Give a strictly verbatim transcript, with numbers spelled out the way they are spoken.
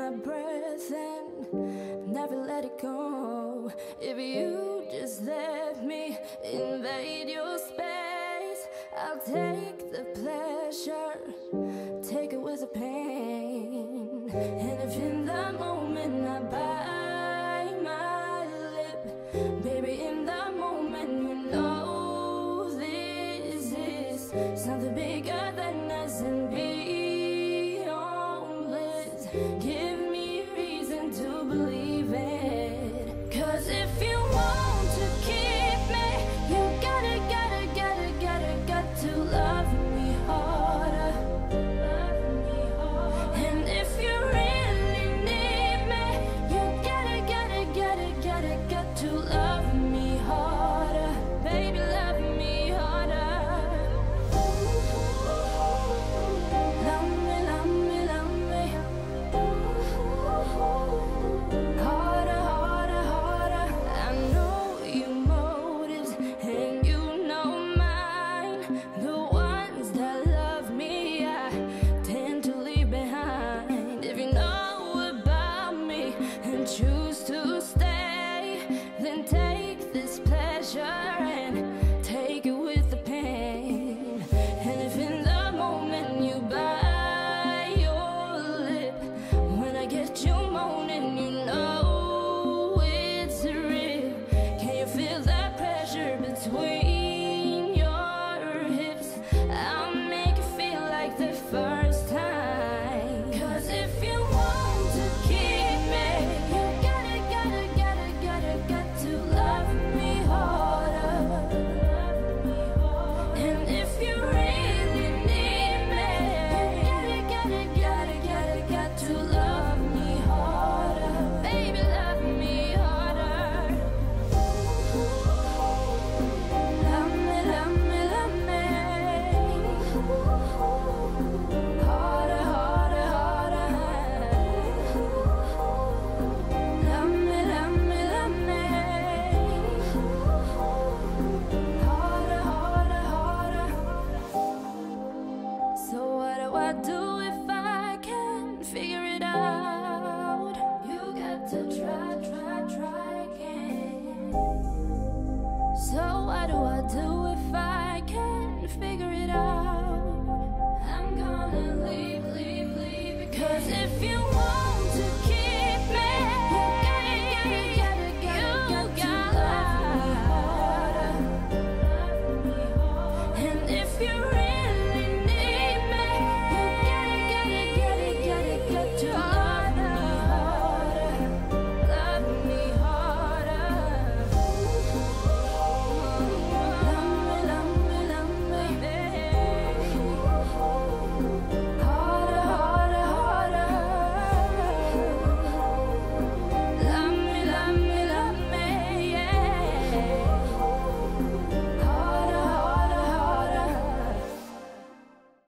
my breath and never let it go. If you just let me invade your space, I'll take the pleasure, take it with the pain. And if in the moment I bite my lip, baby, in the moment you know this is something bigger than us and beyond bliss. Give